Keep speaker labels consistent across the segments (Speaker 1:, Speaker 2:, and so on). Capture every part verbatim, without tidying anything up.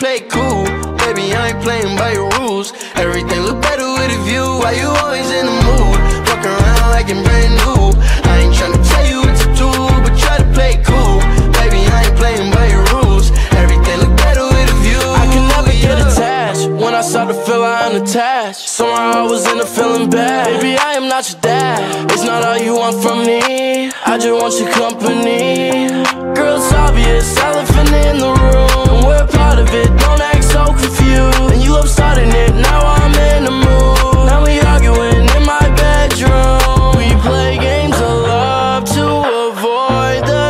Speaker 1: play cool. Baby, I ain't playing by your rules. Everything look better with a view. Why you always in the mood? Fuck around like I'm brand new. I ain't tryna tell you what to do, but try to play cool. Baby, I ain't playing by your rules. Everything look better with a view.
Speaker 2: I can never get attached. When I start to feel I unattached, somehow I was in a feeling bad. Baby, I am not your dad. It's not all you want from me. I just want your company. Girl, it's obvious, elephant in the room. We're part of it, don't act so confused. And you love starting it, now I'm in the mood. Now we arguing in my bedroom. We play games of love to avoid the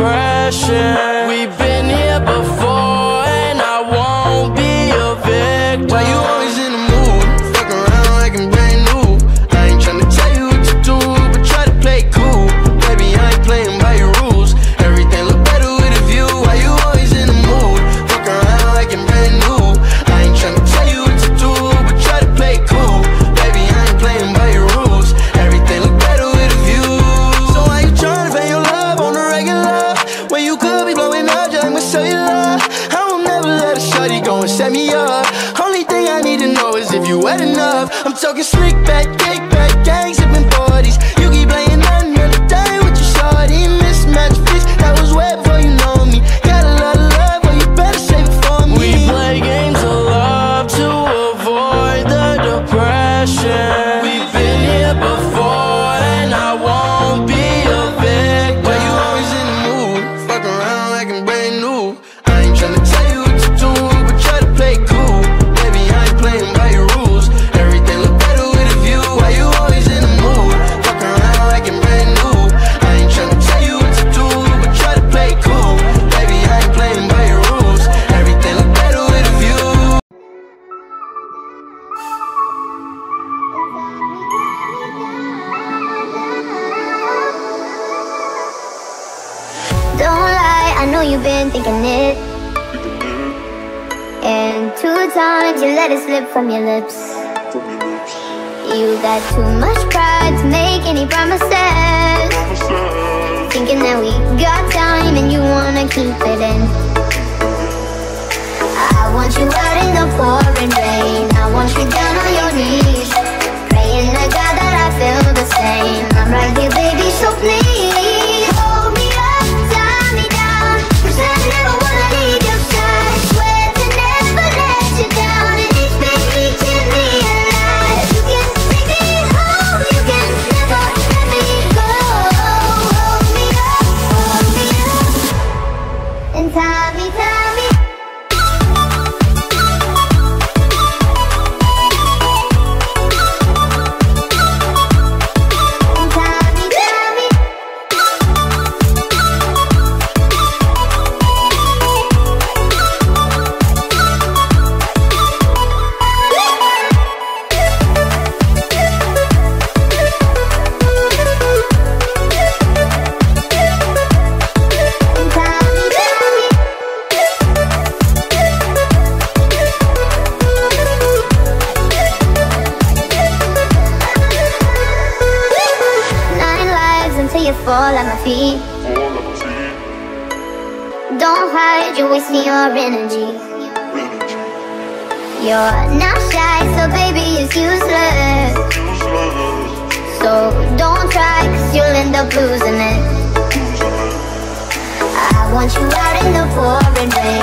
Speaker 2: depression. We've been here before and I won't be a victim.
Speaker 1: Why you always in the mood? Fuck around like I'm brand new. I ain't tryna tell you what to do, but try to play cool. Baby, I ain't playing by your rules. Everything look better with a view. Why you always in the mood? Fuck around like I'm brand new. I ain't tryna tell you what to do, but try to play cool. Baby, I ain't playing by your rules. Everything look better with a view. So why you tryna pay your love on the regular when you could be blowing up just like my cellular? I will never let a shorty go and set me up. Only thing I need to know is if you wet enough. I'm talking slick back, kick back, gang sipping forties. You keep playing another day with your shorty. Mismatch fish, that was way before you know me. Got a lot of love, but you better save it for me.
Speaker 2: We play games of love to avoid the depression. We've been here before and I won't be a victim.
Speaker 1: Why you always in the mood? Fuck around like I'm brand new. I ain't tryna tell you what to do, but try to play cool. Baby, I ain't playing by your rules. Everything look better with a view. Why you always in the mood? Fuck around like I'm brand new. I ain't tryna tell you what to do, but try to play cool. Baby, I ain't playing by your rules. Everything look better with a view.
Speaker 3: Don't lie, I know you've been thinking it. And two times you let it slip from your lips. You got too much pride to make any promises. Thinking that we got time and you wanna keep it in. I want you out in the pouring rain. I want you down on your knees, praying to God that I feel the same. I'm right here, baby, so please hold me up, tie me down, 'cause I never wanna leave your side. Swear to never let you down, and it's been reaching me alive. You can take me home, you can never let me go. Hold me up, hold me up, and tie me, tie me. Fall at my feet. Don't hide, you're wasting your energy. You're not shy, so baby it's useless. So don't try, 'cause you'll end up losing it. I want you out in the pouring rain.